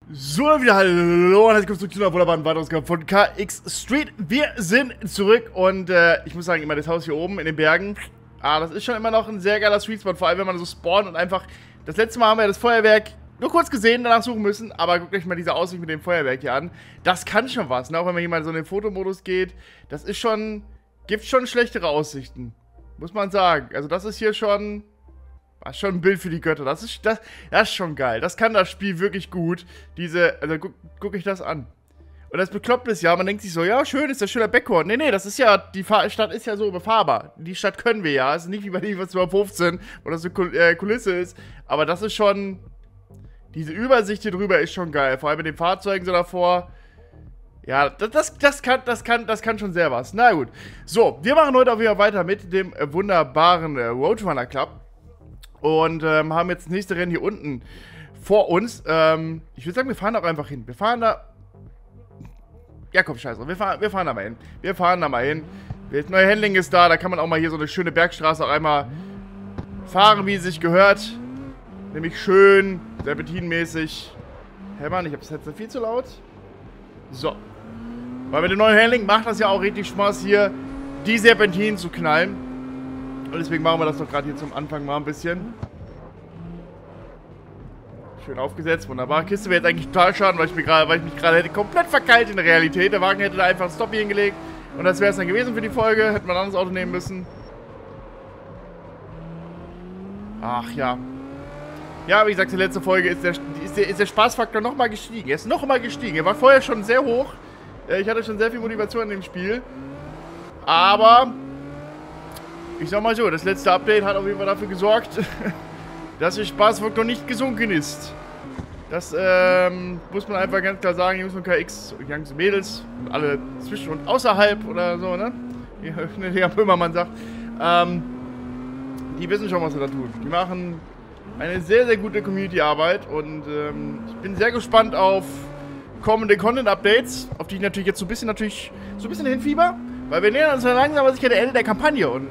So, wieder hallo und herzlich willkommen zu einer wunderbaren Weiterungsgabe von KX Street. Wir sind zurück und ich muss sagen, immer das Haus hier oben in den Bergen, das ist schon immer noch ein sehr geiler Street Spot, vor allem wenn man so spawnt und einfach, das letzte Mal haben wir das Feuerwerk nur kurz gesehen, danach suchen müssen, aber guckt euch mal diese Aussicht mit dem Feuerwerk hier an. Das kann schon was, ne? Auch wenn man hier mal so in den Fotomodus geht, das ist schon, gibt schon schlechtere Aussichten, muss man sagen. Also das ist hier schon... Das ist schon ein Bild für die Götter. Das ist schon geil. Das kann das Spiel wirklich gut. Also guck ich das an. Und das Bekloppte ist ja, man denkt sich so, ja, schön, ist das schöner Backhorn. Nee, das ist ja, die Stadt ist ja so befahrbar. Die Stadt können wir ja. Es ist nicht wie bei FIFA 215, wo das so Kulisse ist. Aber das ist schon, diese Übersicht hier drüber ist schon geil. Vor allem mit den Fahrzeugen so davor. Ja, das kann schon sehr was. Na gut. So, wir machen heute auch wieder weiter mit dem wunderbaren Roadrunner Club. Und haben jetzt das nächste Rennen hier unten vor uns. Ich würde sagen, wir fahren auch einfach hin. Wir fahren da... Ja, komm, scheiße. Wir fahren da mal hin. Wir fahren da mal hin. Das neue Handling ist da. Da kann man auch mal hier so eine schöne Bergstraße auch einmal fahren, wie es sich gehört. Nämlich schön, serpentinmäßig. Hä, Mann, ich habe das Headset viel zu laut. So. Weil mit dem neuen Handling macht das ja auch richtig Spaß, hier die Serpentinen zu knallen. Und deswegen machen wir das doch gerade hier zum Anfang mal ein bisschen. Schön aufgesetzt, wunderbar. Kiste wäre jetzt eigentlich total schade, weil ich mich gerade hätte komplett verkeilt in der Realität. Der Wagen hätte da einfach einen Stop hier hingelegt. Und das wäre es dann gewesen für die Folge. Hätten wir ein anderes Auto nehmen müssen. Ach ja. Ja, wie gesagt, die letzte Folge ist der Spaßfaktor nochmal gestiegen. Er ist nochmal gestiegen. Er war vorher schon sehr hoch. Ich hatte schon sehr viel Motivation in dem Spiel. Aber... ich sag mal so, das letzte Update hat auf jeden Fall dafür gesorgt, dass der Spaßfaktor nicht gesunken ist. Das muss man einfach ganz klar sagen, Jungs von KX, Jungs und Mädels und alle zwischen und außerhalb oder so, ne? Wie Herr Böhmermann sagt. Die wissen schon, was sie da tun. Die machen eine sehr, sehr gute Community-Arbeit und ich bin sehr gespannt auf kommende Content-Updates, auf die ich natürlich jetzt so ein bisschen hinfieber. Weil wir nähern uns ja langsam aber sicher der Ende der Kampagne und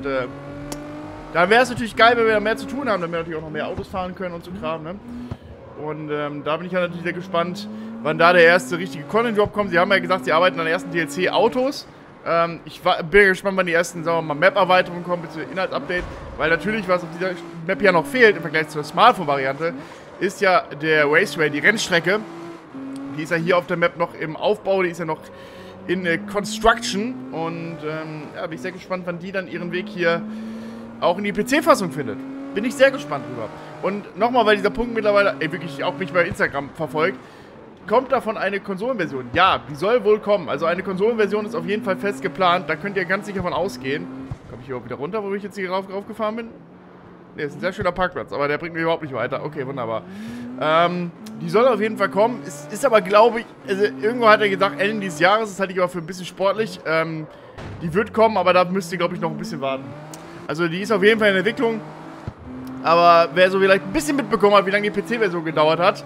da wäre es natürlich geil, wenn wir da mehr zu tun haben, damit wir natürlich auch noch mehr Autos fahren können und so Kram, ne? Und da bin ich ja natürlich sehr gespannt, wann da der erste richtige Content-Drop kommt. Sie haben ja gesagt, sie arbeiten an der ersten DLC-Autos. Ich bin gespannt, wann die ersten, sagen wir mal, Map-Erweiterungen kommen, bzw. Inhaltsupdate. Weil natürlich, was auf dieser Map ja noch fehlt, im Vergleich zur Smartphone-Variante, ist ja der Raceway, die Rennstrecke. Die ist ja hier auf der Map noch im Aufbau, die ist ja noch in Construction und ja, bin ich sehr gespannt, wann die dann ihren Weg hier auch in die PC-Fassung findet. Bin ich sehr gespannt drüber. Und nochmal, weil dieser Punkt mittlerweile, wirklich auch mich bei Instagram verfolgt, kommt davon eine Konsolenversion? Ja, die soll wohl kommen. Also eine Konsolenversion ist auf jeden Fall fest geplant, da könnt ihr ganz sicher von ausgehen. Komme ich hier auch wieder runter, wo ich jetzt hier raufgefahren bin? Ne, ist ein sehr schöner Parkplatz, aber der bringt mich überhaupt nicht weiter. Okay, wunderbar. Die soll auf jeden Fall kommen. Ist aber, glaube ich, also irgendwo hat er gesagt, Ende dieses Jahres, das halte ich aber für ein bisschen sportlich. Die wird kommen, aber da müsst ihr, glaube ich, noch ein bisschen warten. Also die ist auf jeden Fall in Entwicklung. Aber wer so vielleicht ein bisschen mitbekommen hat, wie lange die PC-Version gedauert hat,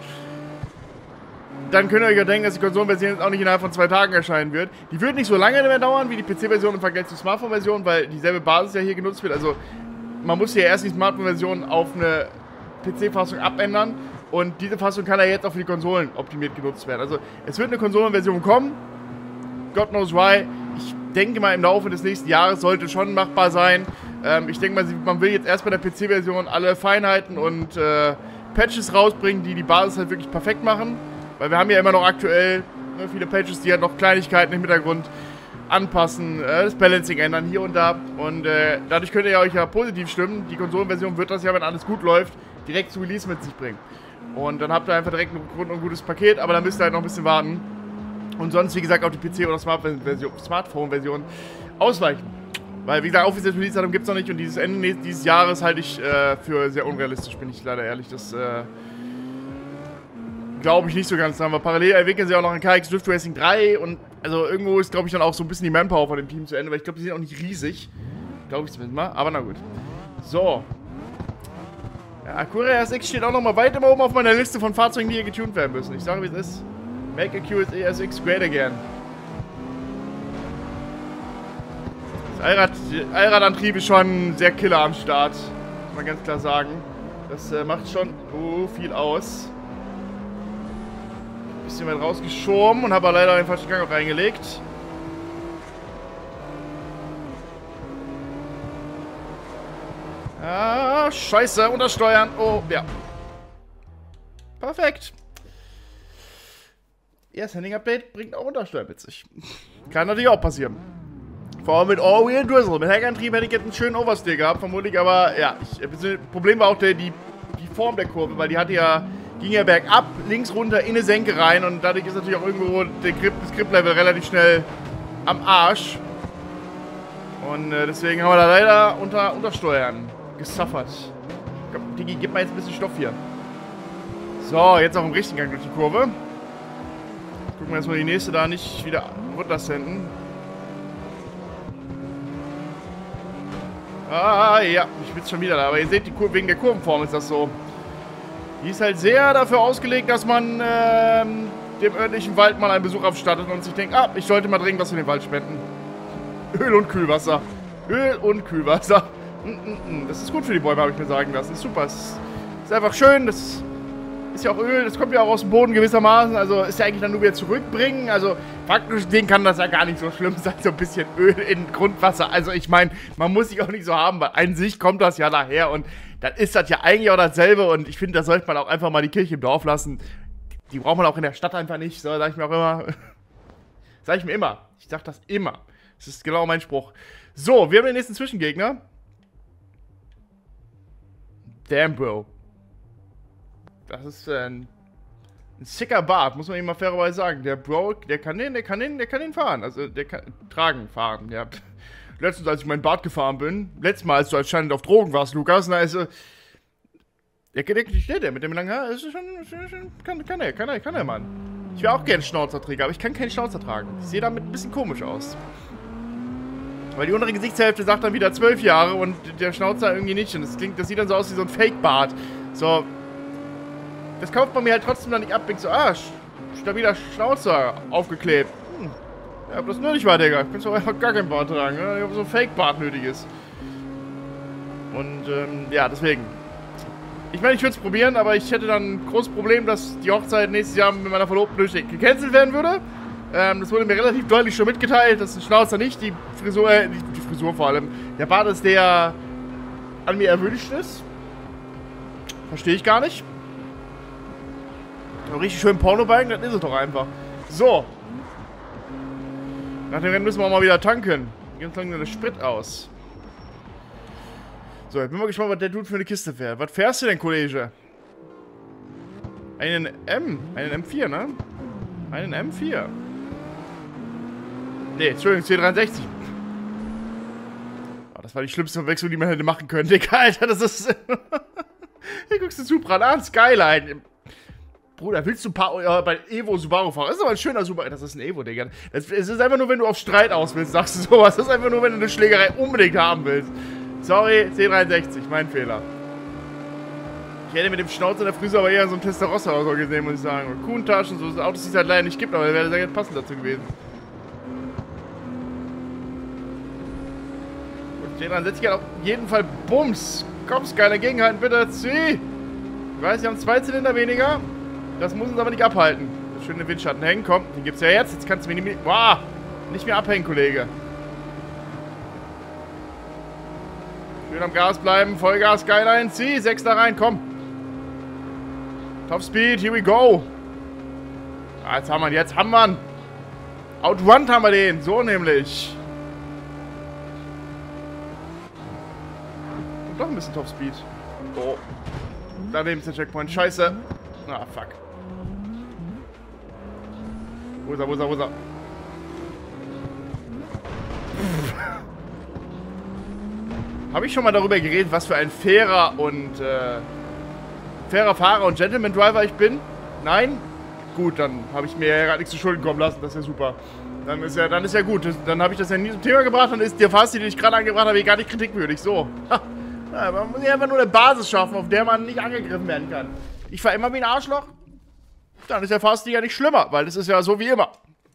dann könnt ihr euch ja denken, dass die Konsolenversion jetzt auch nicht innerhalb von 2 Tagen erscheinen wird. Die wird nicht so lange mehr dauern wie die PC-Version im Vergleich zur Smartphone-Version, weil dieselbe Basis ja hier genutzt wird. Also man muss ja erst die Smartphone-Version auf eine PC-Fassung abändern. Und diese Fassung kann ja jetzt auch für die Konsolen optimiert genutzt werden. Also es wird eine Konsolenversion kommen. God knows why. Ich denke mal, im Laufe des nächsten Jahres sollte schon machbar sein. Ich denke mal, man will jetzt erst bei der PC-Version alle Feinheiten und Patches rausbringen, die die Basis halt wirklich perfekt machen. Weil wir haben ja immer noch aktuell viele Patches, die halt noch Kleinigkeiten im Hintergrund anpassen, das Balancing ändern hier und da. Und dadurch könnt ihr euch ja positiv stimmen. Die Konsolenversion wird das ja, wenn alles gut läuft, direkt zu Release mit sich bringen. Und dann habt ihr einfach direkt ein gutes Paket, aber dann müsst ihr halt noch ein bisschen warten. Und sonst, wie gesagt, auf die PC- oder Smartphone-Version ausweichen. Weil, wie gesagt, offizielle Release-Datum gibt es noch nicht und dieses Ende dieses Jahres halte ich für sehr unrealistisch, bin ich leider ehrlich. Das glaube ich nicht so ganz dran, weil parallel entwickeln sie auch noch ein KX Drift Racing 3 und also irgendwo ist, glaube ich, dann auch so ein bisschen die Manpower von dem Team zu Ende, weil ich glaube, die sind auch nicht riesig. Glaube ich zumindest mal, aber na gut. So. Ja, Acura RSX steht auch noch mal weit immer oben auf meiner Liste von Fahrzeugen, die hier getuned werden müssen. Ich sage, wie es ist. Make a QSE RSX great again. Das Allradantrieb ist schon sehr killer am Start. Muss man ganz klar sagen. Das macht schon viel aus. bisschen weit rausgeschoben und habe leider den falschen Gang auch reingelegt. Ah, scheiße, untersteuern. Oh, ja. Perfekt. Ja, das Handling-Update bringt auch Untersteuern mit sich. Kann natürlich auch passieren. Vor allem mit All-Wheel Drizzle. Mit Heckantrieb hätte ich jetzt einen schönen Oversteer gehabt, vermutlich, aber ja. Das Problem war auch die Form der Kurve, weil die hatte ja, ging ja bergab, links runter in eine Senke rein und dadurch ist natürlich auch irgendwo das Grip-Level relativ schnell am Arsch. Und deswegen haben wir da leider Untersteuern gesuffert. Ich glaub, Digi, gib mal jetzt ein bisschen Stoff hier. So, jetzt auch im richtigen Gang durch die Kurve. Gucken wir erstmal die nächste da nicht wieder runtersenden. Ah, ja, ich bin schon wieder da. Aber ihr seht, wegen der Kurvenform ist das so. Die ist halt sehr dafür ausgelegt, dass man dem örtlichen Wald mal einen Besuch abstattet und sich denkt, ich sollte mal dringend was für den Wald spenden. Öl und Kühlwasser. Öl und Kühlwasser. Das ist gut für die Bäume, habe ich mir sagen lassen. Ist super. Es ist einfach schön. Das ist ja auch Öl. Das kommt ja auch aus dem Boden gewissermaßen. Also ist ja eigentlich dann nur wieder zurückbringen. Also praktisch den kann das ja gar nicht so schlimm sein. So ein bisschen Öl in Grundwasser. Also ich meine, man muss sich auch nicht so haben, weil an sich kommt das ja daher. Und dann ist das ja eigentlich auch dasselbe. Und ich finde, da sollte man auch einfach mal die Kirche im Dorf lassen. Die braucht man auch in der Stadt einfach nicht. So, sag ich mir auch immer. Sag ich mir immer. Ich sag das immer. Das ist genau mein Spruch. So, wir haben den nächsten Zwischengegner. Damn, Bro. Das ist ein sicker Bart, muss man ihm mal fairerweise sagen. Der Bro, der kann den fahren. Also, der kann fahren, ja. Letztens, als ich meinen Bart gefahren bin, letztes Mal, als du anscheinend auf Drogen warst, Lukas, na, also, der mit dem langen Haar, ist schon, kann er, Mann. Ich wäre auch gerne Schnauzerträger, aber ich kann keinen Schnauzer tragen. Ich sehe damit ein bisschen komisch aus. Weil die untere Gesichtshälfte sagt dann wieder 12 Jahre und der Schnauzer irgendwie nicht. Und das sieht dann so aus wie so ein Fake-Bart. So. Das kauft man mir halt trotzdem dann nicht ab. Denkt so, stabiler Schnauzer aufgeklebt. Ja, ob das nötig war, Digga. Ich kann doch einfach gar keinen Bart tragen, ne? Ich habe so ein Fake-Bart nötig ist. Und, ja, deswegen. Ich meine, ich würde es probieren, aber ich hätte dann ein großes Problem, dass die Hochzeit nächstes Jahr mit meiner Verlobten gecancelt werden würde. Das wurde mir relativ deutlich schon mitgeteilt, dass ein Schnauzer nicht die Frisur vor allem, der Bart ist, der an mir erwünscht ist. Verstehe ich gar nicht. Aber richtig schön Pornobalken, das ist es doch einfach. So. Nach dem Rennen müssen wir auch mal wieder tanken. Ganz langsam der Sprit aus. So, jetzt bin mal gespannt, was der Dude für eine Kiste fährt. Was fährst du denn, Kollege? Einen M4, ne? Einen M4. Ne, Entschuldigung, C63. Oh, das war die schlimmste Verwechslung, die man hätte machen können. Digga, Alter, das ist... Hier guckst du Supra an, Skyline. Bruder, willst du bei Evo Subaru fahren? Das ist aber ein schöner Subaru. Das ist ein Evo, Digga. Es ist einfach nur, wenn du auf Streit aus willst, sagst du sowas. Das ist einfach nur, wenn du eine Schlägerei unbedingt haben willst. Sorry, C63, mein Fehler. Ich hätte mit dem Schnauzer in der Frisur aber eher so ein Testarossa oder so gesehen, muss ich sagen. Oder Kuhentaschen, so Autos, die es halt leider nicht gibt, aber der wäre sehr passend dazu gewesen. Gut, C63 hat auf jeden Fall Bums. Komm, Sky, dagegen bitte. Zieh! Ich weiß, sie haben 2 Zylinder weniger. Das muss uns aber nicht abhalten. Schön in den Windschatten hängen. Komm, den gibt's ja jetzt. Jetzt kannst du mir nicht mehr... Wow! Nicht mehr abhängen, Kollege. Schön am Gas bleiben. Vollgas, Skyline. Zieh, 6 da rein. Komm. Top Speed. Here we go. Ah, jetzt haben wir ihn. Outrun haben wir den. So nämlich. Und doch ein bisschen Top Speed. Oh. Daneben ist der Checkpoint. Scheiße. Ah, fuck. Wo ist er? Habe ich schon mal darüber geredet, was für ein fairer Fahrer und Gentleman-Driver ich bin? Nein? Gut, dann habe ich mir ja gerade nichts zu Schulden kommen lassen. Das ist ja super. Dann ist ja gut. Dann habe ich das ja nie zum Thema gebracht. Dann ist der Fahrstil, den ich gerade angebracht habe, gar nicht kritikwürdig. So. Ja, man muss ja einfach nur eine Basis schaffen, auf der man nicht angegriffen werden kann. Ich fahre immer wie ein Arschloch. Dann ist der Fahrstil ja nicht schlimmer, weil das ist ja so wie immer.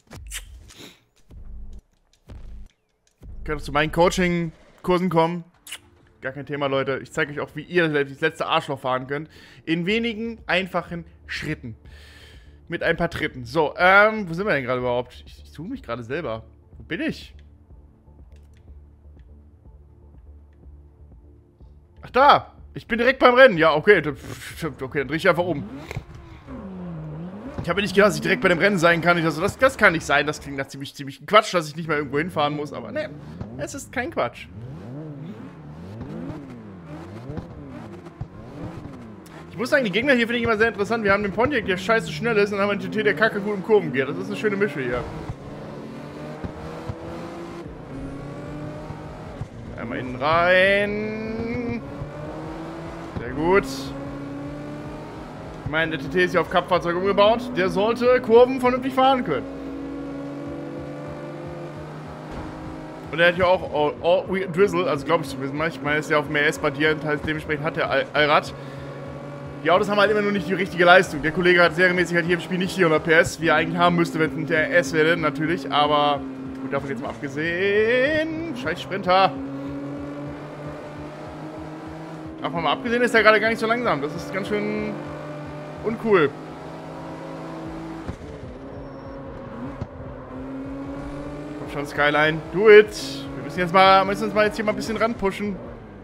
Könnt ihr zu meinen Coaching-Kursen kommen? Gar kein Thema, Leute. Ich zeige euch auch, wie ihr das letzte Arschloch fahren könnt. In wenigen, einfachen Schritten. mit ein paar Tritten. So, wo sind wir denn gerade überhaupt? Ich suche mich gerade selber. Wo bin ich? Ach da! Ich bin direkt beim Rennen. Ja, okay. Okay, dann drehe ich einfach um. Ich habe nicht gedacht, dass ich direkt bei dem Rennen sein kann. Also, das kann nicht sein. Das klingt nach ziemlich Quatsch, dass ich nicht mehr irgendwo hinfahren muss. Aber ne, es ist kein Quatsch. Ich muss sagen, die Gegner hier finde ich immer sehr interessant. Wir haben den Pontiac, der scheiße schnell ist, und dann haben wir den TT, der kacke gut im Kurven geht. Das ist eine schöne Mische hier. Einmal innen rein. Sehr gut. Ich meine, der TT ist ja auf Cup-Fahrzeug umgebaut. Der sollte Kurven vernünftig fahren können. Und er hat ja auch All-Drizzle, also glaube ich zumindest mal. Ich meine, er ist ja auf mehr S-basiert, heißt dementsprechend hat der Allrad. Die Autos haben halt immer nur nicht die richtige Leistung. Der Kollege hat serienmäßig halt hier im Spiel nicht 400 PS, wie er eigentlich haben müsste, wenn es ein TRS wäre, natürlich. Aber gut, davon jetzt mal abgesehen. Scheiß Sprinter. Davon mal abgesehen ist er gerade gar nicht so langsam. Das ist ganz schön uncool. Komm schon, Skyline. Do it. Wir müssen uns mal jetzt hier mal ein bisschen ranpushen.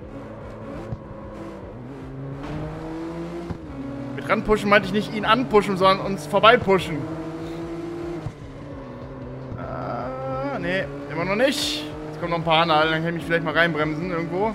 Mit ranpushen meinte ich nicht ihn anpushen, sondern uns vorbeipushen. Nee, immer noch nicht. Jetzt kommen noch ein paar Anhalten, dann kann ich mich vielleicht mal reinbremsen irgendwo.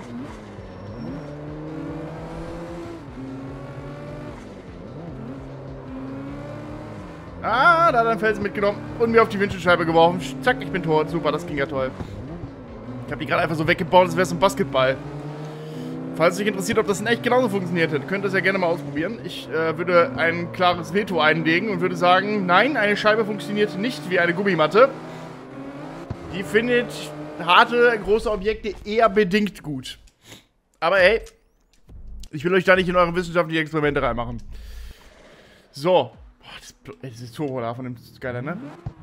Da hat er einen Felsen mitgenommen und mir auf die Windschutzscheibe geworfen. Zack, ich bin tot. Super, das ging ja toll. Ich habe die gerade einfach so weggebaut, als wäre es ein Basketball. Falls es euch interessiert, ob das in echt genauso funktioniert hätte, könnt ihr es ja gerne mal ausprobieren. Ich würde ein klares Veto einlegen und würde sagen, nein, eine Scheibe funktioniert nicht wie eine Gummimatte. Die findet harte, große Objekte eher bedingt gut. Aber hey, ich will euch da nicht in eure wissenschaftlichen Experimente reinmachen. So. Dieses Turbolader von dem Skyline, ne?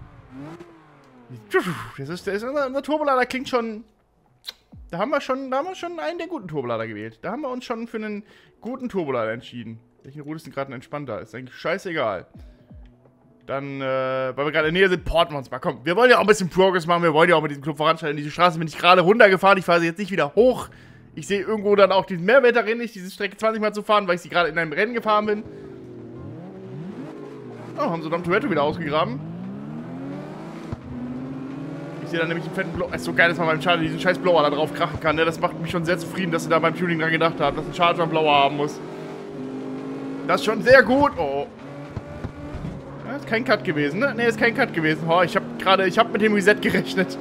Unser Turbolader klingt schon... Da haben wir schon einen der guten Turbolader gewählt. Da haben wir uns schon für einen guten Turbolader entschieden. Welchen Route ist denn gerade ein entspannter? Ist eigentlich scheißegal. Dann, weil wir gerade in der Nähe sind, porten wir uns mal. Komm, wir wollen ja auch ein bisschen Progress machen. Wir wollen ja auch mit diesem Club voranschreiten. Diese Straße bin ich gerade runtergefahren. Ich fahre sie jetzt nicht wieder hoch. Ich sehe irgendwo dann auch diesen Mehrwert darin, nicht diese Strecke 20 Mal zu fahren, weil ich sie gerade in einem Rennen gefahren bin. Oh, haben sie Dom Toretto wieder ausgegraben. Ich sehe da nämlich einen fetten Blower. Es ist so geil, dass man beim Charger diesen scheiß Blower da drauf krachen kann. Ne? Das macht mich schon sehr zufrieden, dass sie da beim Tuning dran gedacht haben, dass ein Charger einen Blower haben muss. Das ist schon sehr gut. Oh. Das ist kein Cut gewesen, ne? Ne, ist kein Cut gewesen. Oh, ich hab mit dem Reset gerechnet.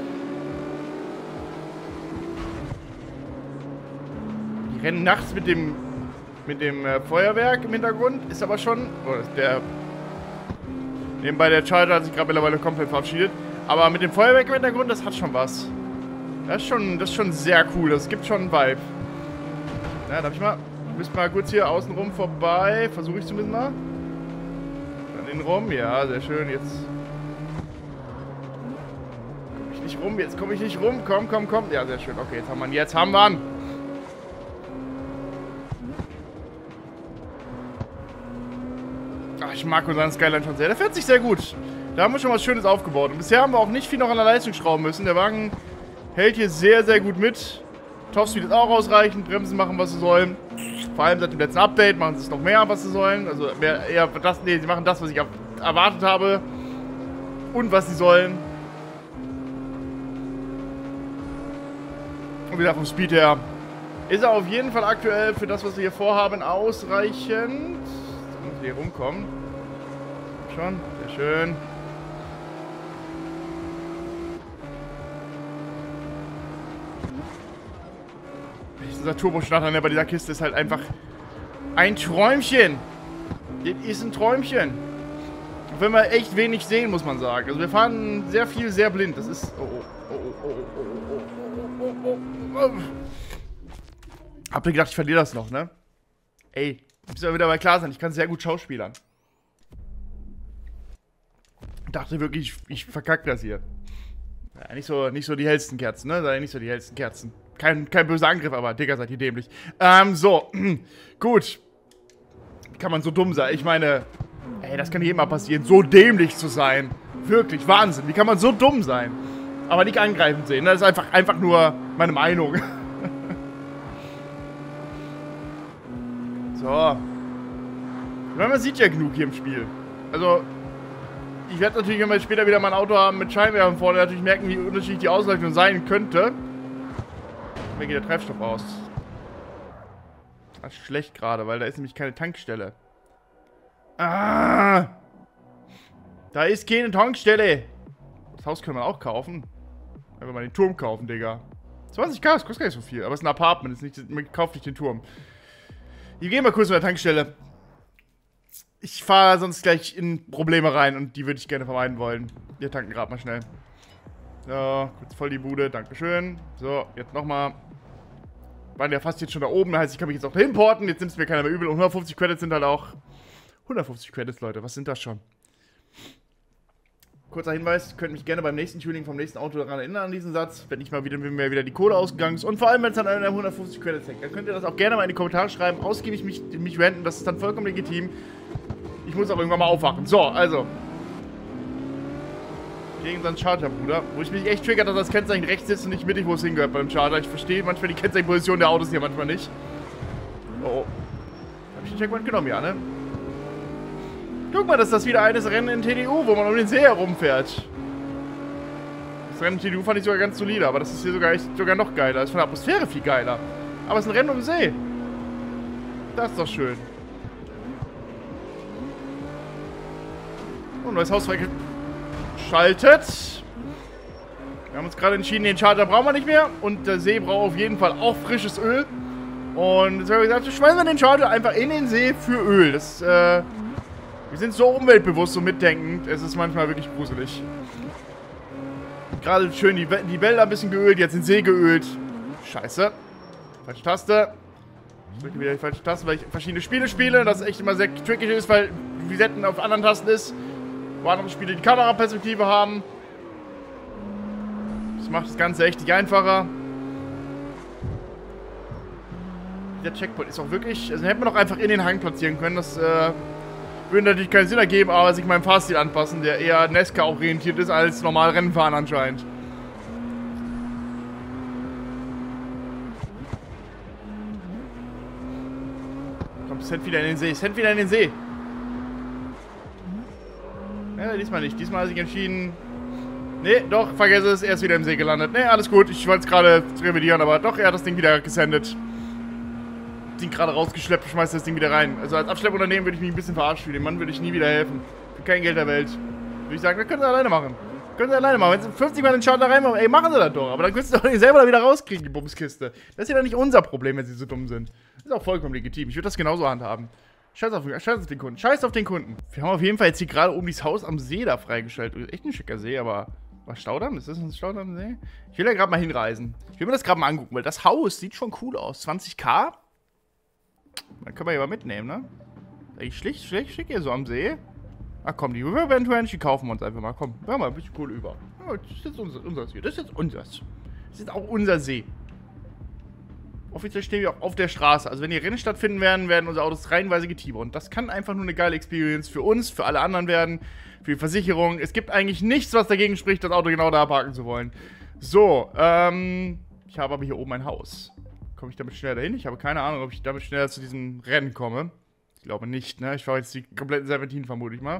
Die rennen nachts mit dem Feuerwerk im Hintergrund. Ist aber schon... Oh, das ist der... Nebenbei der Charger hat sich gerade mittlerweile komplett verabschiedet. Aber mit dem Feuerwerk im Hintergrund, das hat schon was. Das ist schon sehr cool. Das gibt schon einen Vibe. Ja, darf ich mal... Du bist mal kurz hier außenrum vorbei. Versuche ich zumindest mal. Dann innen rum. Ja, sehr schön. Jetzt... Komme ich nicht rum. Jetzt komme ich nicht rum. Komm, komm, komm. Ja, sehr schön. Okay, jetzt haben wir ihn. Jetzt haben wir ihn. Ach, ich mag unseren Skyline schon sehr. Der fährt sich sehr gut. Da haben wir schon was Schönes aufgebaut. Und bisher haben wir auch nicht viel noch an der Leistung schrauben müssen. Der Wagen hält hier sehr, sehr gut mit. Topspeed ist auch ausreichend. Bremsen machen, was sie sollen. Vor allem seit dem letzten Update machen sie es noch mehr, was sie sollen. Also eher das, nee, sie machen das, was ich erwartet habe. Und was sie sollen. Und wieder vom Speed her ist er auf jeden Fall aktuell für das, was wir hier vorhaben, ausreichend. Jetzt müssen wir hier rumkommen. Schon, sehr schön. Dieser Turbostarter bei dieser Kiste ist halt einfach ein Träumchen. Das ist ein Träumchen. Auch wenn wir echt wenig sehen, muss man sagen. Also wir fahren sehr viel, sehr blind. Das ist... Habt ihr gedacht, ich verliere das noch, ne? Ey, müsst ihr wieder mal klar sein, ich kann sehr gut schauspielern. Dachte wirklich, ich verkacke das hier. Ja, nicht so die hellsten Kerzen, ne? Sei nicht so die hellsten Kerzen. Kein böser Angriff, aber Digga, seid ihr dämlich. So, gut. Wie kann man so dumm sein? Ich meine, Ey, das kann jedem mal passieren, so dämlich zu sein. Wirklich, Wahnsinn. Wie kann man so dumm sein? Aber nicht angreifend sehen. Das ist einfach nur meine Meinung. So. Ich meine, man sieht ja genug hier im Spiel. Also, ich werde natürlich, wenn wir später wieder mein Auto haben mit Scheinwerfern vorne, natürlich merken, wie unterschiedlich die Ausleuchtung sein könnte. Mir geht der Treibstoff aus. Das ist schlecht gerade, weil da ist nämlich keine Tankstelle. Ah! Da ist keine Tankstelle. Das Haus können wir auch kaufen. Einfach mal den Turm kaufen, Digga. 20k, das kostet gar nicht so viel. Aber es ist ein Apartment, man kauft nicht den Turm. Ich gehe mal kurz zu der Tankstelle. Ich fahre sonst gleich in Probleme rein und die würde ich gerne vermeiden wollen. Wir tanken gerade mal schnell. So, kurz voll die Bude, dankeschön. So, jetzt nochmal. Waren ja fast jetzt schon da oben, das heißt, ich kann mich jetzt auch hinporten. Jetzt nimmt es mir keiner mehr übel. Und 150 Credits sind halt auch... 150 Credits, Leute, was sind das schon? Kurzer Hinweis, ihr könnt mich gerne beim nächsten Tuning vom nächsten Auto daran erinnern an diesen Satz, wenn mir wieder die Kohle ausgegangen ist. Und vor allem, wenn es an einer 150 Credits hängt. Dann könnt ihr das auch gerne mal in die Kommentare schreiben, ausgiebig mich ranten, das ist dann vollkommen legitim. Ich muss aber irgendwann mal aufwachen. So, also. Gegen unseren Charger, Bruder. Wo ich mich echt triggert, dass das Kennzeichen rechts sitzt und nicht mittig, wo es hingehört beim Charger. Ich verstehe manchmal die Kennzeichenposition der Autos hier, manchmal nicht. Oh. Hab ich den Checkpoint genommen, ja, ne? Guck mal, das ist das wieder eines Rennen in TDU, wo man um den See herumfährt. Das Rennen in TDU fand ich sogar ganz solide, aber das ist hier sogar noch geiler. Das ist von der Atmosphäre viel geiler. Aber es ist ein Rennen um den See. Das ist doch schön. Oh, neues Haus freigeschaltet. Wir haben uns gerade entschieden, den Charger brauchen wir nicht mehr. Und der See braucht auf jeden Fall auch frisches Öl. Und jetzt haben wir gesagt, schmeißen wir den Charger einfach in den See für Öl. Das, wir sind so umweltbewusst, so mitdenkend. Es ist manchmal wirklich gruselig. Gerade schön die Wälder ein bisschen geölt, jetzt den See geölt. Scheiße. Falsche Taste. Ich drücke wieder die falsche Taste, weil ich verschiedene Spiele spiele. Das echt immer sehr tricky ist, weil Resetten auf anderen Tasten ist. Wo andere Spiele die Kameraperspektive haben. Das macht das Ganze echt nicht einfacher. Der Checkpoint ist auch wirklich... Also hätte man doch einfach in den Hang platzieren können. Das würde natürlich keinen Sinn ergeben, aber sich meinem Fahrstil anpassen, der eher NASCAR orientiert ist als normal Rennfahren anscheinend. Komm, Send wieder in den See. Send wieder in den See. Ja, diesmal nicht. Diesmal hat sich entschieden... Nee, doch, vergesse es. Er ist wieder im See gelandet. Nee, alles gut. Ich wollte es gerade revidieren, aber doch, er hat das Ding wieder gesendet. Ding gerade rausgeschleppt, schmeißt das Ding wieder rein. Also als Abschleppunternehmen würde ich mich ein bisschen verarscht fühlen. Dem Mann würde ich nie wieder helfen. Für kein Geld der Welt. Würde ich sagen, das können sie alleine machen. Können sie alleine machen. Wenn sie 50 Mal den Charter reinmachen, ey, machen sie das doch. Aber dann können sie doch nicht selber da wieder rauskriegen, die Bumskiste. Das ist ja dann nicht unser Problem, wenn sie so dumm sind. Das ist auch vollkommen legitim. Ich würde das genauso handhaben. Scheiß auf den Kunden. Scheiß auf den Kunden. Wir haben auf jeden Fall jetzt hier gerade oben dieses Haus am See da freigestellt. Echt ein schicker See, aber... Was, Staudamm? Ist das ein Staudamm-See? Ich will ja gerade mal hinreisen. Ich will mir das gerade mal angucken, weil das Haus sieht schon cool aus. 20k? Dann können wir ja mal mitnehmen, ne? Echt schick hier so am See. Ach komm, die Riverbend Ranch, die kaufen wir uns einfach mal. Komm, wir haben mal ein bisschen cool über. Ja, das ist jetzt unser See. Das ist jetzt unseres. Das ist auch unser See. Offiziell stehen wir auch auf der Straße. Also wenn hier Rennen stattfinden werden, werden unsere Autos reihenweise T-Boned. Und das kann einfach nur eine geile Experience für uns, für alle anderen werden, für die Versicherung. Es gibt eigentlich nichts, was dagegen spricht, das Auto genau da parken zu wollen. So, ich habe aber hier oben ein Haus. Komme ich damit schneller dahin? Ich habe keine Ahnung, ob ich damit schneller zu diesem Rennen komme. Ich glaube nicht, ne? Ich fahre jetzt die kompletten Serpentinen, vermute ich mal.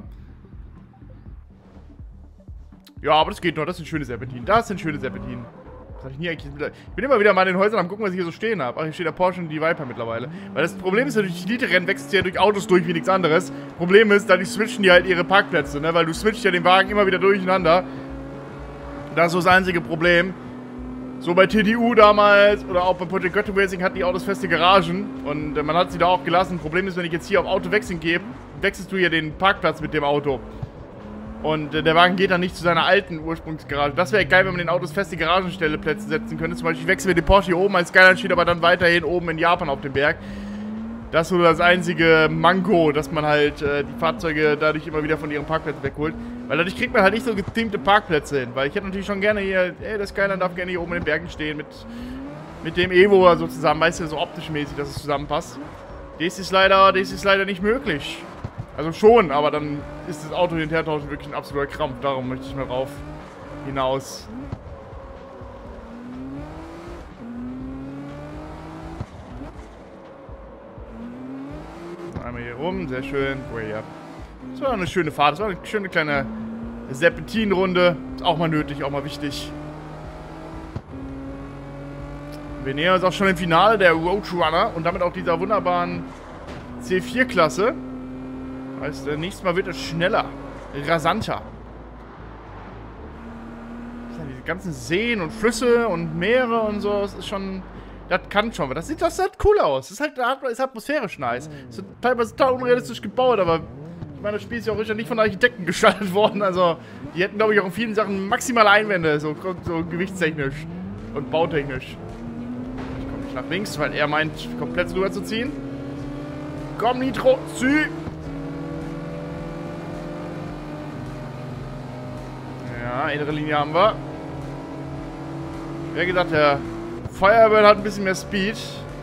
Ja, aber das geht noch. Das sind schöne Serpentinen. Das sind schöne Serpentinen. Das hatte ich nie eigentlich... Ich bin immer wieder mal in den Häusern am gucken, was ich hier so stehen habe. Ach, hier steht der Porsche und die Viper mittlerweile. Weil das Problem ist ja, durch die Elite-Rennen wächst ja durch Autos durch wie nichts anderes. Problem ist, dadurch switchen die halt ihre Parkplätze, ne? Weil du switchst ja den Wagen immer wieder durcheinander. Das ist so das einzige Problem. So bei TDU damals oder auch bei Project Gotham Racing hatten die Autos feste Garagen. Und man hat sie da auch gelassen. Problem ist, wenn ich jetzt hier auf Auto wechseln gehe, wechselst du hier den Parkplatz mit dem Auto. Und der Wagen geht dann nicht zu seiner alten Ursprungsgarage. Das wäre geil, wenn man den Autos feste Garagenstellplätze setzen könnte. Zum Beispiel wechseln wir den Porsche hier oben als Skyline, steht aber dann weiterhin oben in Japan auf dem Berg. Das ist so das einzige Manko, dass man halt die Fahrzeuge dadurch immer wieder von ihrem Parkplatz wegholt. Weil dadurch kriegt man halt nicht so gethemte Parkplätze hin. Weil ich hätte natürlich schon gerne hier, der Skyline darf gerne hier oben in den Bergen stehen mit dem Evo so zusammen. Weißt du, so optisch mäßig, dass es zusammenpasst. Das ist leider nicht möglich. Also schon, aber dann ist das Auto hinterher tauschen wirklich ein absoluter Krampf. Darum möchte ich mal rauf hinaus. Einmal hier rum, sehr schön. Way up. Das war eine schöne Fahrt, das war eine schöne kleine Serpentinrunde. Ist auch mal nötig, auch mal wichtig. Wir nähern uns auch schon im Finale der Roadrunner und damit auch dieser wunderbaren C4-Klasse. Heißt, nächstes Mal wird es schneller, rasanter. Diese ganzen Seen und Flüsse und Meere und so, das ist schon... Das kann schon, das sieht cool aus. Das ist atmosphärisch nice. Das ist teilweise total unrealistisch gebaut, aber ich meine, das Spiel ist ja auch nicht von Architekten gestaltet worden. Also, die hätten, glaube ich, auch in vielen Sachen maximale Einwände, so gewichtstechnisch und bautechnisch. Ich komme nicht nach links, weil er meint, komplett rüber zu ziehen. Komm, Nitro, zieh! Ja, innere Linie haben wir. Wie gesagt, der Firebird hat ein bisschen mehr Speed.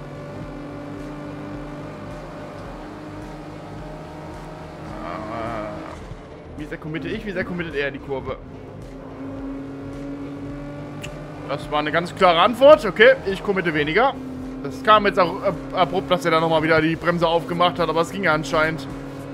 Wie sehr committe ich? Wie sehr committet er die Kurve? Das war eine ganz klare Antwort. Okay, ich committe weniger. Das kam jetzt auch abrupt, dass er da nochmal wieder die Bremse aufgemacht hat, aber es ging ja anscheinend.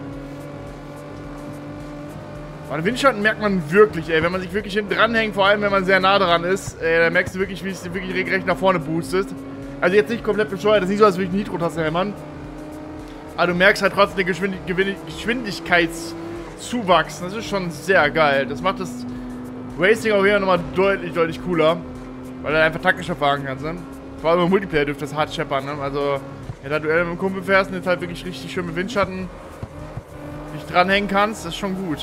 Bei den Windschatten merkt man wirklich, ey, wenn man sich wirklich hinten dranhängt, vor allem wenn man sehr nah dran ist, da merkst du wirklich, wie es wirklich regelrecht nach vorne boostet. Also jetzt nicht komplett bescheuert, das ist nicht so, als würde ich Nitro-Taste hämmern. Aber du merkst halt trotzdem den Geschwindigkeitszuwachs. Das ist schon sehr geil. Das macht das Racing auch hier nochmal deutlich, deutlich cooler. Weil du einfach taktischer fahren kannst, ne? Vor allem im Multiplayer dürfte das hart scheppern, ne? Also, wenn du Duell mit dem Kumpel fährst und jetzt halt wirklich richtig schön mit Windschatten dich dranhängen kannst, das ist schon gut.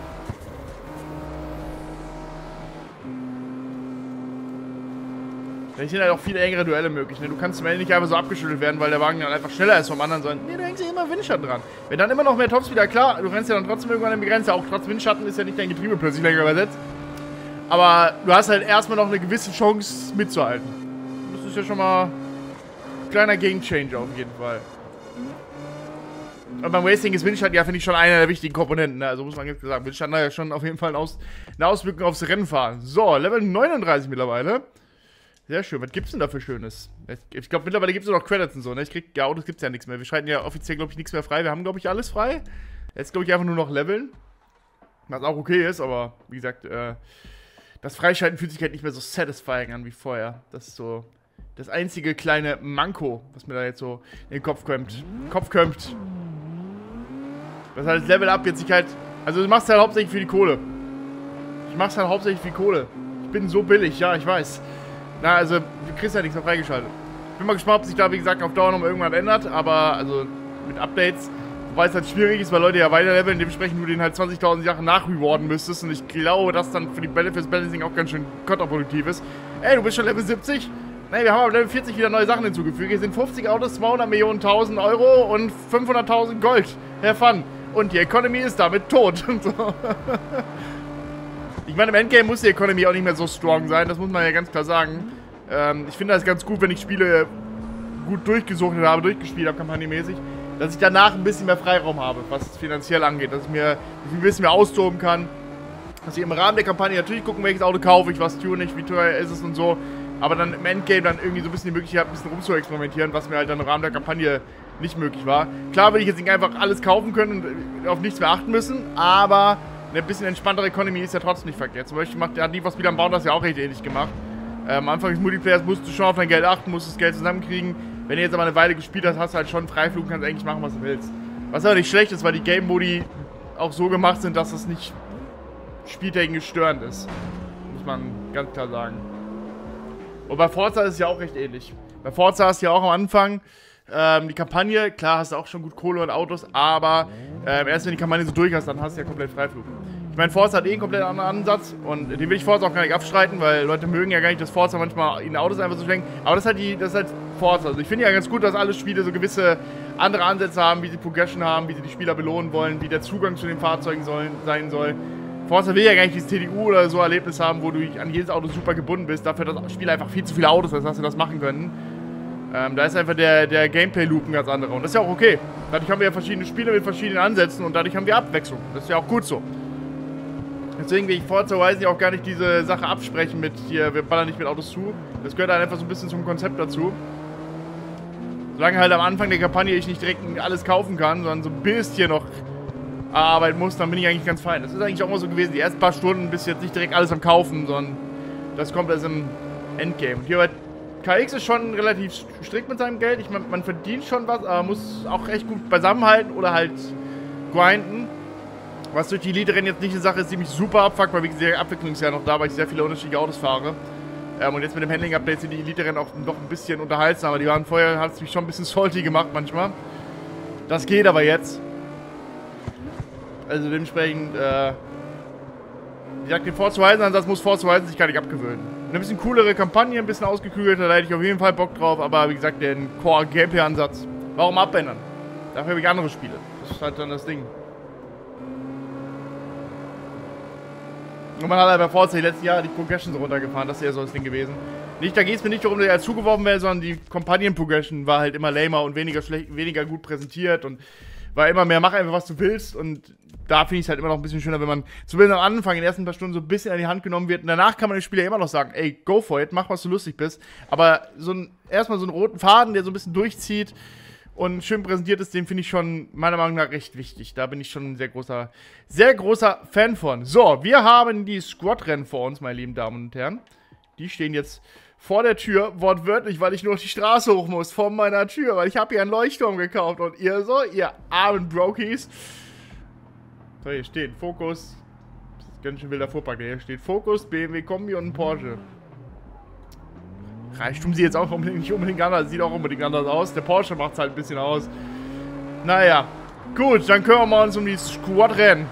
Da sind halt auch viele engere Duelle möglich. Ne? Du kannst zum Ende nicht einfach so abgeschüttelt werden, weil der Wagen dann einfach schneller ist vom anderen, sondern nee, du hängst ja immer Windschatten dran. Wenn dann immer noch mehr Tops wieder, klar, du rennst ja dann trotzdem irgendwann an die Grenze. Auch trotz Windschatten ist ja nicht dein Getriebe plötzlich länger übersetzt. Aber du hast halt erstmal noch eine gewisse Chance mitzuhalten. Das ist ja schon mal ein kleiner Gamechanger auf jeden Fall. Und beim Racing ist Windschatten ja, finde ich, schon einer der wichtigen Komponenten. Ne? Also muss man jetzt sagen, Windschatten hat ja schon auf jeden Fall eine Auswirkung aufs Rennenfahren. So, Level 39 mittlerweile. Sehr schön. Was gibt's denn da für Schönes? Ich glaube, mittlerweile gibt es noch Credits und so, ne? Ja, Autos gibt's ja nichts mehr. Wir schalten ja offiziell, glaube ich, nichts mehr frei. Wir haben, glaube ich, alles frei. Jetzt, glaube ich, einfach nur noch leveln. Was auch okay ist, aber, wie gesagt, das Freischalten fühlt sich halt nicht mehr so satisfying an wie vorher. Das ist so das einzige kleine Manko, was mir da jetzt so in den Kopf kommt. Das heißt, Level-Up jetzt sich halt... Also, du machst halt hauptsächlich für die Kohle. Ich mach's halt hauptsächlich für die Kohle. Ich bin so billig, ja, ich weiß. Na, also, du kriegst ja nichts mehr freigeschaltet. Bin mal gespannt, ob sich da, wie gesagt, auf Dauer noch irgendwann ändert, aber, also, mit Updates, wobei es halt schwierig ist, weil Leute ja weiter leveln, dementsprechend du den halt 20.000 Sachen nachrewarden müsstest und ich glaube, dass dann für die fürs Balancing auch ganz schön kontraproduktiv ist. Ey, du bist schon Level 70? Nee, wir haben auf Level 40 wieder neue Sachen hinzugefügt. Hier sind 50 Autos, 200 Millionen 1000 Euro und 500.000 Gold. Have fun. Und die Economy ist damit tot. Ich meine, im Endgame muss die Economy auch nicht mehr so strong sein, das muss man ja ganz klar sagen. Ich finde das ganz gut, wenn ich Spiele gut durchgesuchtet habe, durchgespielt habe, kampagnenmäßig, dass ich danach ein bisschen mehr Freiraum habe, was es finanziell angeht, dass ich ein bisschen mehr austoben kann. Dass ich im Rahmen der Kampagne natürlich gucken, welches Auto kaufe ich, was tue ich, wie teuer ist es und so. Aber dann im Endgame dann irgendwie so ein bisschen die Möglichkeit, ein bisschen rumzuexperimentieren, was mir halt dann im Rahmen der Kampagne nicht möglich war. Klar will ich jetzt nicht einfach alles kaufen können und auf nichts mehr achten müssen, aber eine bisschen entspanntere Economy ist ja trotzdem nicht verkehrt. Zum Beispiel hat Need for Speed Unbound das ja auch recht ähnlich gemacht. Am Anfang des Multiplayers musst du schon auf dein Geld achten, musst das Geld zusammenkriegen. Wenn du jetzt aber eine Weile gespielt hast, hast du halt schon Freiflug und kannst eigentlich machen, was du willst. Was aber nicht schlecht ist, weil die Game-Modi auch so gemacht sind, dass es nicht spieltechnisch störend ist. Muss man ganz klar sagen. Und bei Forza ist es ja auch recht ähnlich. Bei Forza hast du ja auch am Anfang die Kampagne, klar hast du auch schon gut Kohle und Autos, aber erst wenn die Kampagne so durch hast, dann hast du ja komplett Freiflug. Ich meine, Forza hat eh einen komplett anderen Ansatz und den will ich Forza auch gar nicht abstreiten, weil Leute mögen ja gar nicht, dass Forza manchmal in Autos einfach so schwenken. Aber das ist halt Forza. Also ich finde ja ganz gut, dass alle Spiele so gewisse andere Ansätze haben, wie sie Progression haben, wie sie die Spieler belohnen wollen, wie der Zugang zu den Fahrzeugen sein soll. Forza will ja gar nicht dieses TDU oder so Erlebnis haben, wo du an jedes Auto super gebunden bist. Dafür hat das Spiel einfach viel zu viele Autos, als dass sie das machen können. Da ist einfach der Gameplay-Loop ein ganz anderer. Und das ist ja auch okay. Dadurch haben wir ja verschiedene Spiele mit verschiedenen Ansätzen und dadurch haben wir Abwechslung. Das ist ja auch gut so. Deswegen will ich Forza Horizon auch gar nicht diese Sache absprechen mit hier, wir ballern nicht mit Autos zu. Das gehört halt einfach so ein bisschen zum Konzept dazu. Solange halt am Anfang der Kampagne ich nicht direkt alles kaufen kann, sondern so ein bisschen noch arbeiten muss, dann bin ich eigentlich ganz fein. Das ist eigentlich auch immer so gewesen. Die ersten paar Stunden bist du jetzt nicht direkt alles am Kaufen, sondern das kommt erst im Endgame. Und hier bei KX ist schon relativ strikt mit seinem Geld. Ich meine, man verdient schon was, aber muss auch echt gut beisammenhalten oder halt grinden. Was durch die Elite-Rennen jetzt nicht eine Sache ist, die mich super abfuckt, weil wie gesagt, die Abwechslung ist ja noch da, weil ich sehr viele unterschiedliche Autos fahre. Und jetzt mit dem Handling-Update sind die Elite-Rennen auch noch ein bisschen unterhaltsamer. Die waren vorher, hat es mich schon ein bisschen salty gemacht manchmal. Das geht aber jetzt. Also dementsprechend, wie gesagt, den Forza Horizon-Ansatz muss Forza Horizon sich gar nicht abgewöhnen. Eine bisschen coolere Kampagne, ein bisschen ausgeklügelter, da hätte ich auf jeden Fall Bock drauf, aber wie gesagt, den Core-Gameplay-Ansatz, warum abändern? Dafür habe ich andere Spiele. Das ist halt dann das Ding. Und man hat halt bei Forza die letzten Jahre die Progression so runtergefahren, das ist ja so das Ding gewesen. Nicht, da geht es mir nicht darum, dass er zugeworfen wäre, sondern die Companion-Progression war halt immer lamer und weniger gut präsentiert und war immer mehr, mach einfach was du willst und da finde ich es halt immer noch ein bisschen schöner, wenn man zumindest am Anfang in den ersten paar Stunden so ein bisschen an die Hand genommen wird und danach kann man dem Spieler immer noch sagen, ey, go for it, mach was du lustig bist, aber erstmal so einen roten Faden, der so ein bisschen durchzieht und schön präsentiert ist, den finde ich schon meiner Meinung nach recht wichtig. Da bin ich schon ein sehr großer Fan von. So, wir haben die Squad-Rennen vor uns, meine lieben Damen und Herren. Die stehen jetzt vor der Tür, wortwörtlich, weil ich nur die Straße hoch muss, vor meiner Tür, weil ich habe hier einen Leuchtturm gekauft und ihr armen Brokies. So, hier steht Focus. Das ist ganz schön wilder Fuhrpark, der hier steht Focus, BMW Kombi und ein Porsche. Reichtum sieht jetzt auch nicht unbedingt anders, sieht auch unbedingt anders aus. Der Porsche macht es halt ein bisschen aus. Naja, gut, dann kümmern wir uns um die Squad-Rennen.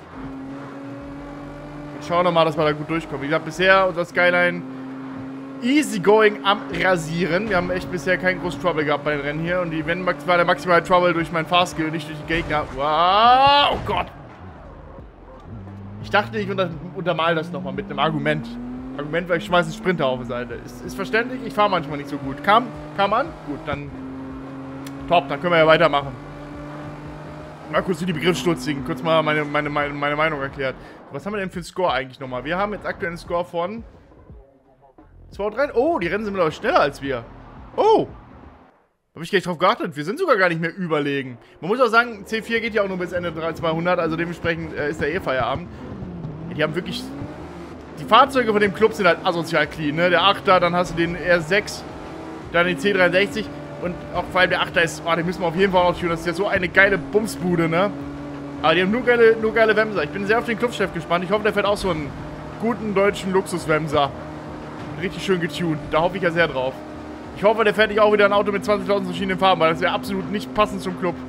Und schauen wir mal, dass wir da gut durchkommen. Wie gesagt, bisher unser Skyline easygoing am Rasieren. Wir haben echt bisher keinen großen Trouble gehabt bei den Rennen hier. Und wenn war der maximale Trouble durch meinen Fahrskill, nicht durch die Gegner. Wow, oh Gott. Ich dachte, ich untermal das nochmal mit einem Argument. Weil ich schmeiße einen Sprinter auf die Seite. Ist verständlich, ich fahre manchmal nicht so gut. Kam an? Gut, dann top, dann können wir ja weitermachen. Mal kurz die Begriffsstutzigen, kurz mal meine Meinung erklärt. Was haben wir denn für einen Score eigentlich nochmal? Wir haben jetzt aktuell einen Score von 2, 3. Oh, die Rennen sind mittlerweile schneller als wir. Oh! Habe ich gar nicht drauf geachtet. Wir sind sogar gar nicht mehr überlegen. Man muss auch sagen, C4 geht ja auch nur bis Ende 200, also dementsprechend ist der Feierabend. Die haben wirklich... Die Fahrzeuge von dem Club sind halt asozial clean, ne? Der 8er, dann hast du den R6, dann den C63 und auch vor allem der 8er ist, oh, den müssen wir auf jeden Fall noch tun. Das ist ja so eine geile Bumsbude, ne? Aber die haben nur geile Wemser. Ich bin sehr auf den Clubchef gespannt. Ich hoffe, der fährt auch so einen guten deutschen Luxus-Wemser. Richtig schön getuned. Da hoffe ich ja sehr drauf. Ich hoffe, der fährt nicht auch wieder ein Auto mit 20.000 verschiedenen Farben, weil das wäre absolut nicht passend zum Club.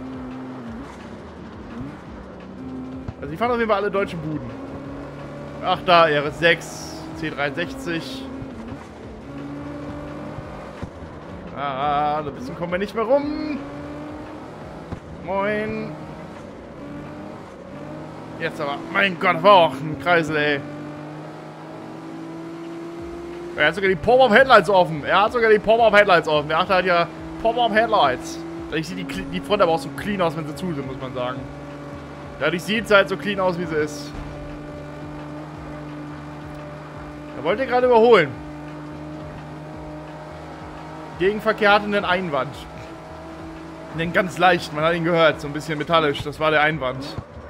Also, die fahren auf jeden Fall alle deutschen Buden. 8er, RS6, C63. Ah, da bisschen kommen wir nicht mehr rum. Moin. Jetzt aber, mein Gott, war auch ein Kreisel, ey. Er hat sogar die Pop-Up-Headlights offen. Der 8er hat ja Pop-Up-Headlights. Ich sehe die Front aber auch so clean aus, wenn sie zu sind, muss man sagen. Dadurch sieht es halt so clean aus, wie sie ist. Da wollte er gerade überholen. Gegenverkehr hatte einen Einwand. Den ganz leicht, man hat ihn gehört, so ein bisschen metallisch. Das war der Einwand.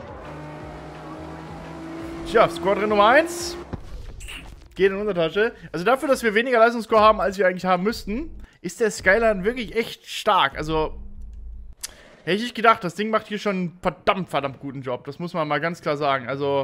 Tja, Squadron Nummer 1. Geht in unsere Tasche. Also dafür, dass wir weniger Leistungsscore haben, als wir eigentlich haben müssten, ist der Skyline wirklich echt stark. Also, hätte ich nicht gedacht, das Ding macht hier schon einen verdammt guten Job. Das muss man mal ganz klar sagen. Also,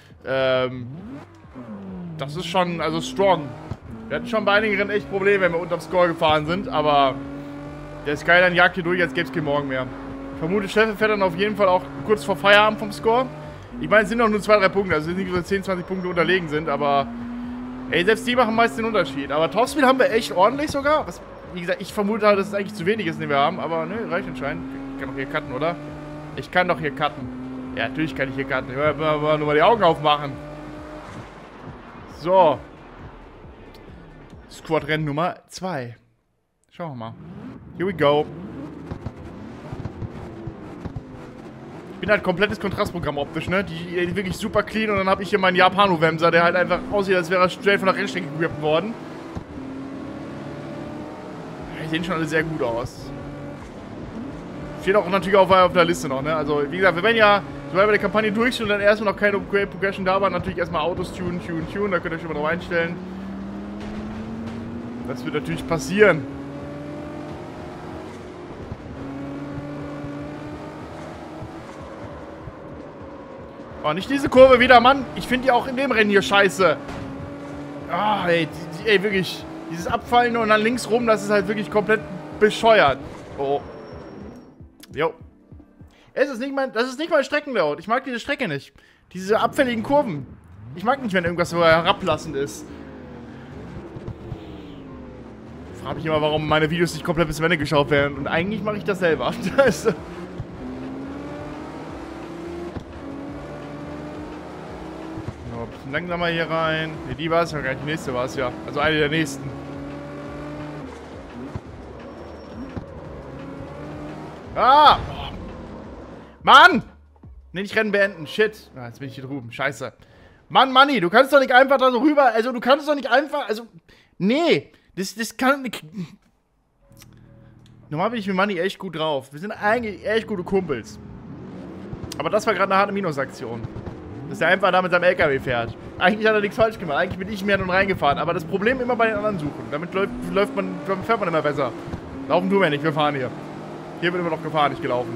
das ist schon, also strong. Wir hatten schon bei einigen Rennen echt Probleme, wenn wir unterm Score gefahren sind, aber der Skyline jagt hier durch, als gäbe es keinen Morgen mehr. Ich vermute, Chef fährt dann auf jeden Fall auch kurz vor Feierabend vom Score. Ich meine, es sind noch nur 2, 3 Punkte, also es sind nicht so 10, 20 Punkte unterlegen sind, aber ey, selbst die machen meist den Unterschied. Aber Topspeed haben wir echt ordentlich sogar. Was, wie gesagt, ich vermute halt, dass es eigentlich zu wenig ist, den wir haben, aber ne, reicht anscheinend. Ich kann doch hier cutten, oder? Ich kann doch hier cutten. Ja, natürlich kann ich hier cutten. Ich will nur mal die Augen aufmachen. So. Squad-Rennen Nummer 2. Schauen wir mal. Here we go. Ich bin halt komplettes Kontrastprogramm optisch, ne? Die wirklich super clean und dann habe ich hier meinen Japano-Wemser, der halt einfach aussieht, als wäre er straight von der Rennstrecke gerippt worden. Die sehen schon alle sehr gut aus. Steht auch natürlich auf der Liste noch, ne? Also, wie gesagt, wir werden ja, sobald wir die Kampagne durch sind und dann erstmal noch keine Upgrade Progression da war, natürlich erstmal Autos tunen, da könnt ihr euch schon mal drauf einstellen. Das wird natürlich passieren. Oh, nicht diese Kurve wieder, Mann. Ich finde die auch in dem Rennen hier scheiße. Ah, ey, ey, wirklich. Dieses Abfallen und dann links rum, das ist halt wirklich komplett bescheuert. Oh. Jo. Das ist nicht mein Streckenlayout. Ich mag diese Strecke nicht. Diese abfälligen Kurven. Ich mag nicht, wenn irgendwas so herablassend ist. Ich frage mich immer, warum meine Videos nicht komplett bis zum Ende geschaut werden. Und eigentlich mache ich das selber. So, ein bisschen langsamer hier rein. Ne, die war es ja gar nicht. Die nächste war es ja. Also eine der nächsten. Ah! Mann! Ne, nicht Rennen beenden. Shit. Ah, jetzt bin ich hier drüben. Scheiße. Mann, Manni, du kannst doch nicht einfach da so rüber. Also, du kannst doch nicht einfach. Also. Nee. Das kann nicht. Normal bin ich mit Manni echt gut drauf. Wir sind eigentlich echt gute Kumpels. Aber das war gerade eine harte Minusaktion. Dass er einfach da mit seinem LKW fährt. Eigentlich hat er nichts falsch gemacht. Eigentlich bin ich mehr nun reingefahren. Aber das Problem immer bei den anderen suchen. Damit fährt man immer besser. Laufen tun wir nicht. Wir fahren hier. Hier wird immer noch gefahren, nicht gelaufen.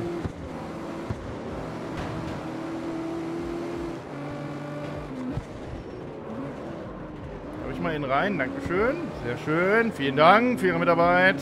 Hab ich mal ihn rein. Dankeschön. Sehr schön. Vielen Dank für Ihre Mitarbeit.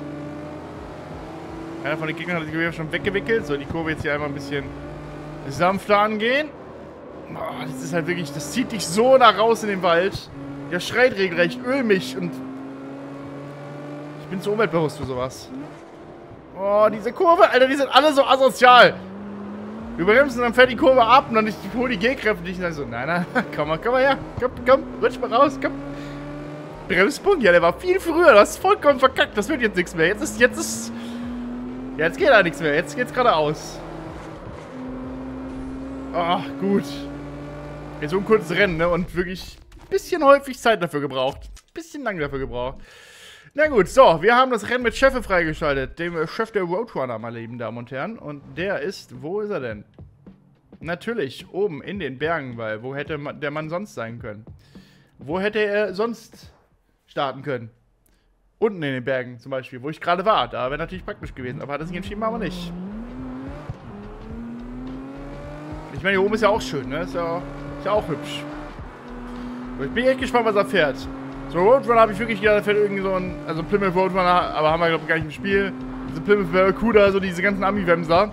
Einer von den Gegnern hat sich schon weggewickelt. So, die Kurve jetzt hier einmal ein bisschen sanfter angehen. Oh, das ist halt wirklich, das zieht dich so nach raus in den Wald. Der schreit regelrecht, öl mich und ich bin zu umweltbewusst für sowas. Oh, diese Kurve, Alter, die sind alle so asozial. Du bremst und dann fährt die Kurve ab und dann hol die G-Kräfte dich und dann so, nein, komm mal her, komm, rutsch mal raus, komm. Bremspunkt, ja, der war viel früher, du hast vollkommen verkackt, das wird jetzt nichts mehr. Jetzt geht da nichts mehr, jetzt geht's geradeaus. Ach, gut. Jetzt so ein kurzes Rennen, ne? Und wirklich ein bisschen häufig Zeit dafür gebraucht. Ein bisschen lang dafür gebraucht. Na gut, so. Wir haben das Rennen mit Cheffe freigeschaltet. Dem Chef der Roadrunner, meine lieben Damen und Herren. Und der ist, wo ist er denn? Natürlich, oben in den Bergen, weil wo hätte der Mann sonst sein können? Wo hätte er sonst starten können? Unten in den Bergen zum Beispiel, wo ich gerade war. Da wäre natürlich praktisch gewesen. Aber hat er sich entschieden, aber nicht. Ich meine, hier oben ist ja auch schön, ne? Ist ja auch hübsch. Aber ich bin echt gespannt, was er fährt. So, Roadrunner habe ich wirklich gedacht, da fährt irgendwie so ein. Also Plymouth Roadrunner, aber haben wir, glaube ich, gar nicht im Spiel. Diese Plymouth Barracuda, so diese ganzen Ami-Wemser.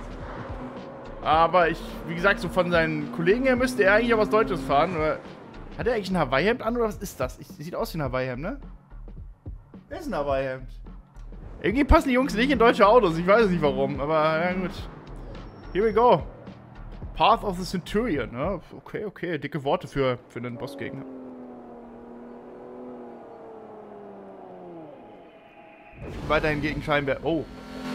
Aber wie gesagt, so von seinen Kollegen her müsste er eigentlich auch was Deutsches fahren. Oder hat er eigentlich ein Hawaii-Hemd an oder was ist das? Sieht aus wie ein Hawaii-Hemd, ne? Das ist ein Hawaii-Hemd. Irgendwie passen die Jungs nicht in deutsche Autos, ich weiß nicht warum, aber ja gut. Here we go. Path of the Centurion, ne? Okay, dicke Worte für einen Bossgegner. Weiterhin gegen Scheinberg. Oh.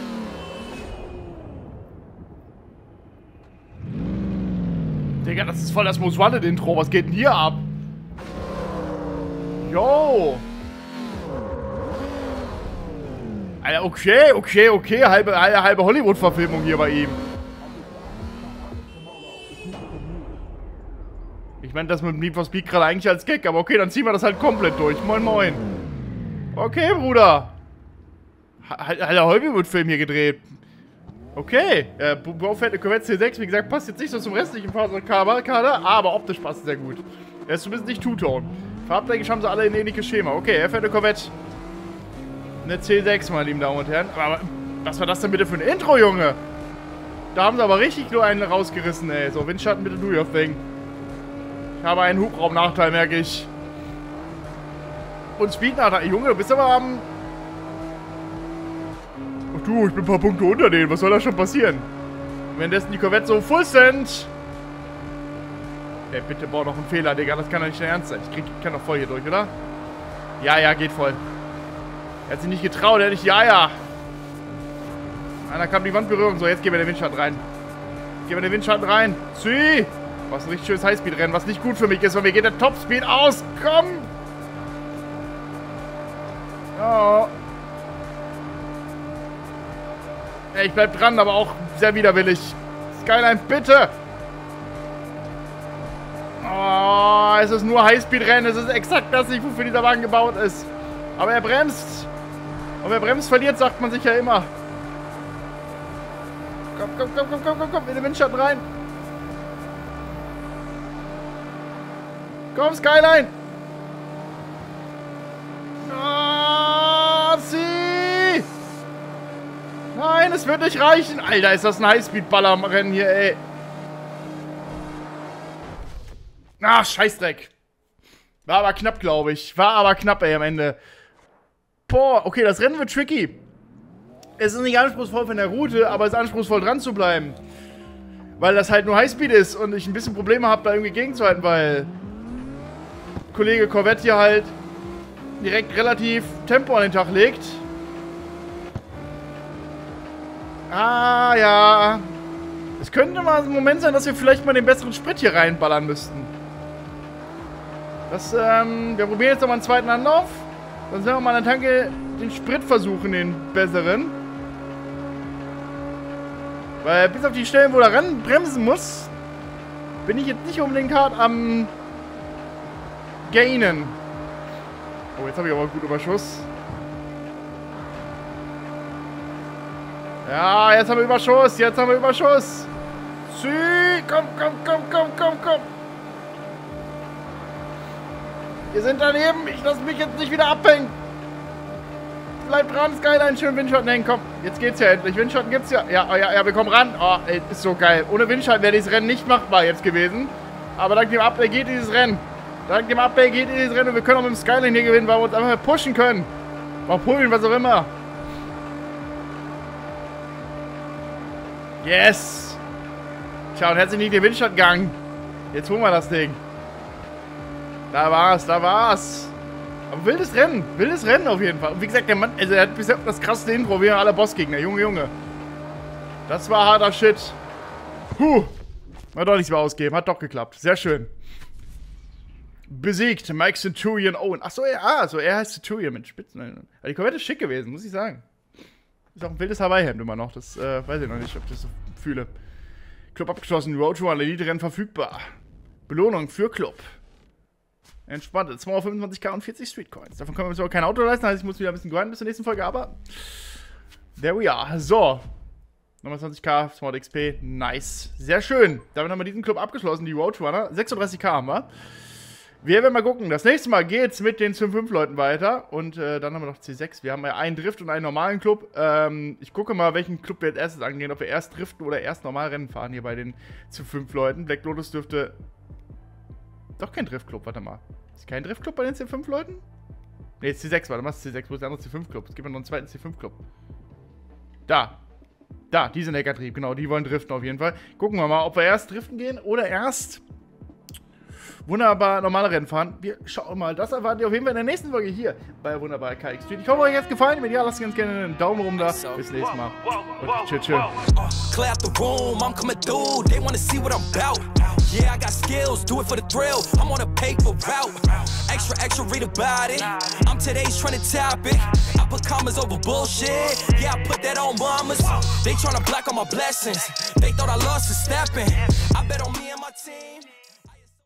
Digga, das ist voll das Most Wanted-Intro. Was geht denn hier ab? Yo. Alter, okay. Halbe Hollywood-Verfilmung hier bei ihm. Ich meine, das mit Need for Speed gerade eigentlich als Gag, aber okay, dann ziehen wir das halt komplett durch. Moin, moin. Okay, Bruder. Halt der Hollywood-Film hier gedreht. Okay. Baufeld Corvette C6, wie gesagt, passt jetzt nicht so zum restlichen Fahrzeugkader, aber optisch passt es sehr gut. Er ist zumindest nicht Two-Tone. Farbtechnisch haben sie alle ein ähnliches Schema. Okay, er fährt eine Corvette. Eine C6, meine lieben Damen und Herren. Aber was war das denn bitte für ein Intro, Junge? Da haben sie aber richtig nur einen rausgerissen, ey. So, Windschatten, bitte do your thing. Ich habe einen Hubraumnachteil, merke ich. Und Speednachteil. Junge, du bist aber am... Ach du, ich bin ein paar Punkte unter denen. Was soll da schon passieren? Währenddessen die Corvette so full sind. Ey, bitte bau noch einen Fehler, Digga. Das kann doch nicht dein Ernst sein. Ich kann doch voll hier durch, oder? Ja, geht voll. Er hat sich nicht getraut. Er hat nicht... Ja. Einer kam die Wandberührung. So, jetzt gehen wir den Windschatten rein. Gehen wir den Windschatten rein. Zieh! Was ein richtig schönes Highspeed-Rennen, was nicht gut für mich ist, weil mir geht der Topspeed aus. Komm! Oh. Ey, ich bleib dran, aber auch sehr widerwillig. Skyline, bitte! Oh, es ist nur Highspeed-Rennen. Es ist exakt das nicht, wofür dieser Wagen gebaut ist. Aber er bremst. Und wer bremst, verliert, sagt man sich ja immer. Komm, in den Windschatten rein. Komm, Skyline. Oh, sieh. Nein, es wird nicht reichen. Alter, ist das ein Highspeed-Baller-Rennen hier, ey. Ach, Scheißdreck. War aber knapp, glaube ich. War aber knapp, ey, am Ende. Boah, okay, das Rennen wird tricky. Es ist nicht anspruchsvoll von der Route, aber es ist anspruchsvoll dran zu bleiben. Weil das halt nur Highspeed ist und ich ein bisschen Probleme habe, da irgendwie gegenzuhalten, weil Kollege Corvette hier halt direkt relativ Tempo an den Tag legt. Ah, ja. Es könnte mal ein Moment sein, dass wir vielleicht mal den besseren Sprit hier reinballern müssten. Das, wir probieren jetzt nochmal einen zweiten Anlauf. Dann werden wir mal an der Tanke den Sprit versuchen, den besseren. Weil bis auf die Stellen, wo er ran bremsen muss, bin ich jetzt nicht unbedingt hart am Gainen. Oh, jetzt habe ich aber gut Überschuss. Ja, jetzt haben wir Überschuss, Komm. Wir sind daneben. Ich lasse mich jetzt nicht wieder abhängen. Bleib dran, Skyline. Schön Windschatten hängen. Komm, jetzt geht's ja endlich. Windschatten gibt's ja. Ja, wir kommen ran. Oh, ey, ist so geil. Ohne Windschatten wäre dieses Rennen nicht machbar jetzt gewesen. Aber dank dem Update geht dieses Rennen. Und wir können auch mit dem Skyline hier gewinnen, weil wir uns einfach pushen können. Mal pullen, was auch immer. Yes. Tja, und herzlich nicht den Windschattengang. Jetzt holen wir das Ding. Da war's. Aber wildes Rennen auf jeden Fall. Und wie gesagt, der Mann, also er hat bisher das krasseste Intro, wie alle Bossgegner. Junge. Das war harter Shit. Hat doch nichts mehr ausgeben, hat doch geklappt. Sehr schön. Besiegt, Mike Centurion Owen. Achso, er heißt Centurion mit Spitzen. Die Corvette ist schick gewesen, muss ich sagen. Ist auch ein wildes Hawaii-Hemd immer noch. Das weiß ich noch nicht, ob ich das so fühle. Club abgeschlossen, Roadrunner, Elite-Rennen verfügbar. Belohnung für Club. Entspannt. 225k und 40 Streetcoins. Davon können wir uns aber kein Auto leisten, heißt ich muss wieder ein bisschen grinden bis zur nächsten Folge, aber there we are. So. Nochmal 20k, Smart XP. Nice. Sehr schön. Damit haben wir diesen Club abgeschlossen, die Roadrunner. 36k haben wir. Wir werden mal gucken. Das nächste Mal geht's mit den 5 Leuten weiter. Und dann haben wir noch C6. Wir haben ja einen Drift und einen normalen Club. Ich gucke mal, welchen Club wir als erstes angehen. Ob wir erst driften oder erst normal Rennen fahren hier bei den zu 5 Leuten. Black Lotus dürfte... Doch kein Driftclub, warte mal. Ist kein Driftclub bei den C5 Leuten? Ne, C6, warte mal, C6, wo ist der andere C5 Club? Es gibt ja noch einen zweiten C5 Club. Da, die sind Hackertrieb, genau, die wollen driften auf jeden Fall. Gucken wir mal, ob wir erst driften gehen oder erst wunderbar normale Rennen fahren. Wir schauen mal, das erwartet ihr auf jeden Fall in der nächsten Folge hier bei Wunderbar KX Street. Ich hoffe, euch hat es gefallen. Wenn ja, lasst uns gerne einen Daumen rum da. Bis nächstes Mal. Und chill. Clear out the room, I'm coming through. They wanna see what I'm about. Yeah, I got skills, do it for the thrill. I'm on a paper route. Extra, read about it. I'm today's trending topic. I put commas over bullshit. Yeah, I put that on mamas. They tryna block all my blessings. They thought I lost for stepping. I bet on me and